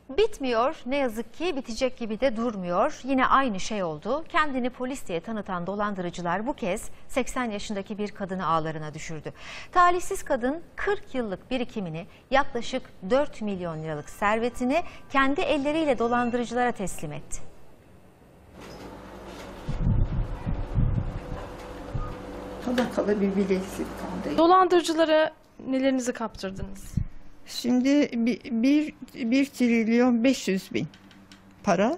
Bitmiyor, ne yazık ki bitecek gibi de durmuyor. Yine aynı şey oldu. Kendini polis diye tanıtan dolandırıcılar bu kez 80 yaşındaki bir kadını ağlarına düşürdü. Talihsiz kadın 40 yıllık birikimini, yaklaşık 4 milyon liralık servetini kendi elleriyle dolandırıcılara teslim etti. Kala bir bilezik kaldı. Dolandırıcılara nelerinizi kaptırdınız? Şimdi 1 trilyon 500 bin para,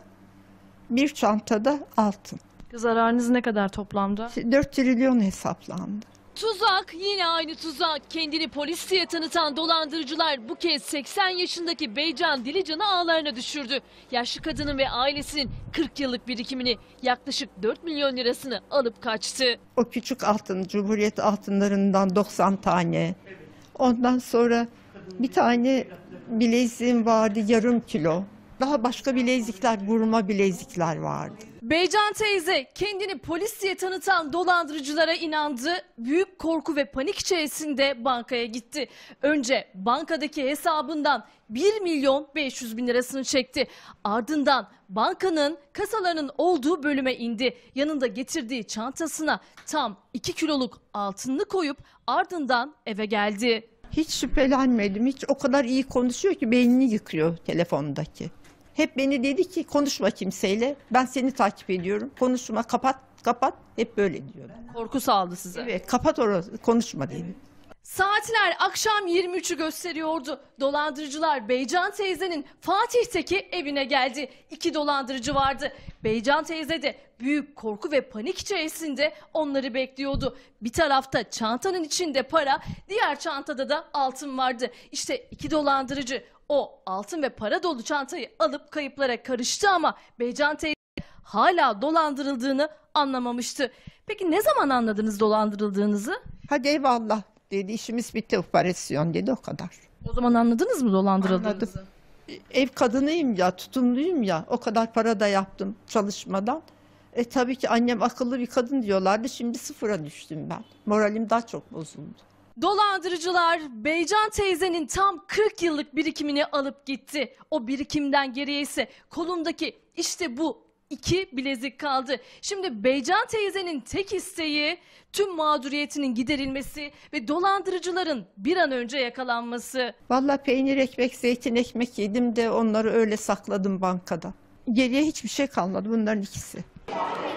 bir çantada altın. Zararınız ne kadar toplamda? 4 trilyon hesaplandı. Tuzak, yine aynı tuzak. Kendini polis diye tanıtan dolandırıcılar bu kez 80 yaşındaki Beycan Dilican'ı ağlarına düşürdü. Yaşlı kadının ve ailesinin 40 yıllık birikimini, yaklaşık 4 milyon lirasını alıp kaçtı. O küçük altın, Cumhuriyet altınlarından 90 tane. Ondan sonra bir tane bileziğim vardı, yarım kilo. Daha başka bilezikler, vurma bilezikler vardı. Beycan teyze kendini polis diye tanıtan dolandırıcılara inandı. Büyük korku ve panik içerisinde bankaya gitti. Önce bankadaki hesabından 1 milyon 500 bin lirasını çekti. Ardından bankanın kasalarının olduğu bölüme indi. Yanında getirdiği çantasına tam 2 kiloluk altınını koyup ardından eve geldi. Hiç şüphelenmedim. Hiç o kadar iyi konuşuyor ki beynini yıkıyor telefondaki. Hep beni dedi ki konuşma kimseyle. Ben seni takip ediyorum. Konuşma, kapat. Hep böyle diyor. Korku saldı size. Evet, kapat orası, konuşma dedi. Saatler akşam 23'ü gösteriyordu. Dolandırıcılar Beycan teyzenin Fatih'teki evine geldi. 2 dolandırıcı vardı. Beycan teyze de büyük korku ve panik içerisinde onları bekliyordu. Bir tarafta çantanın içinde para, diğer çantada da altın vardı. İşte 2 dolandırıcı o altın ve para dolu çantayı alıp kayıplara karıştı ama Beycan teyze hala dolandırıldığını anlamamıştı. Peki ne zaman anladınız dolandırıldığınızı? Hadi eyvallah dedi, işimiz bitti, operasyon dedi, o kadar. O zaman anladınız mı dolandırıldığınızı? Anladım. Ev kadınıyım ya, tutumluyum ya, o kadar para da yaptım çalışmadan. Tabii ki annem akıllı bir kadın diyorlardı, şimdi sıfıra düştüm ben. Moralim daha çok bozuldu. Dolandırıcılar Beycan teyzenin tam 40 yıllık birikimini alıp gitti. O birikimden geriye ise kolundaki işte bu 2 bilezik kaldı. Şimdi Beycan teyzenin tek isteği tüm mağduriyetinin giderilmesi ve dolandırıcıların bir an önce yakalanması. Vallahi peynir ekmek, zeytin ekmek yedim de onları öyle sakladım bankada. Geriye hiçbir şey kalmadı, bunların ikisi.